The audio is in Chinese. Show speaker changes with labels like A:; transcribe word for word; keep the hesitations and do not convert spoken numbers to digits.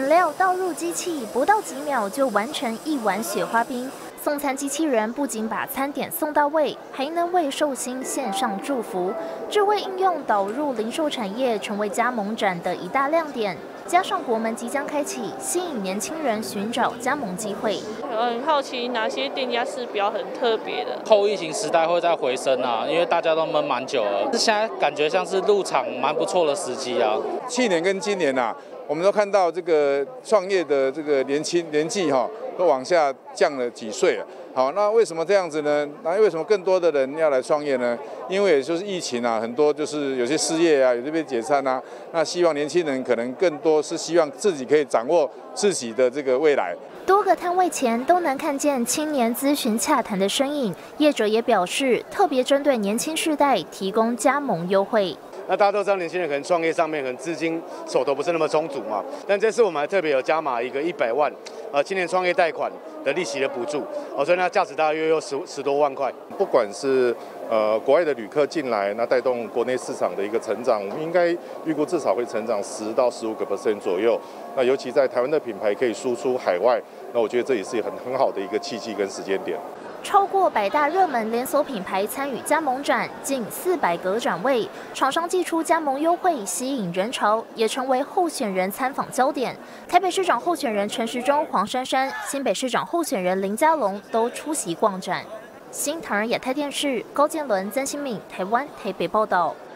A: 饮料倒入机器，不到几秒就完成一碗雪花冰。送餐机器人不仅把餐点送到位，还能为寿星献上祝福。智慧应用导入零售产业，成为加盟展的一大亮点。加上国门即将开启，吸引年轻人寻找加盟机会。
B: 很好奇哪些店家是比较很特别的。
C: 后疫情时代会再回升啊，因为大家都闷蛮久了，现在感觉像是入场蛮不错的时机啊。
D: 去年跟今年啊，我们都看到这个创业的这个年轻年纪哈、哦，都往下降了几岁了。好，那为什么这样子呢？那为什么更多的人要来创业呢？因为也就是疫情啊，很多就是有些失业啊，有些被解散啊。那希望年轻人可能更多是希望自己可以掌握自己的这个未来。
A: 多个摊位前都能看见青年咨询洽谈的身影，业者也表示，特别针对年轻世代提供加盟优惠。
E: 那大家都知道，年轻人可能创业上面可能资金手头不是那么充足嘛，但这次我们还特别有加码一个一百万，呃，青年创业贷款的利息的补助，哦，所以那价值大约有十十多万块。
F: 不管是呃国外的旅客进来，那带动国内市场的一个成长，我们应该预估至少会成长十到十五个 percent 左右。那尤其在台湾的品牌可以输出海外，那我觉得这也是很很好的一个契机跟时间点。
A: 超过百大热门连锁品牌参与加盟展，近四百个展位，厂商祭出加盟优惠，吸引人潮，也成为候选人参访焦点。台北市长候选人陈时中、黄珊珊，新北市长候选人林佳龙都出席逛展。新唐人亚太电视高建伦、曾新敏，台湾台北报道。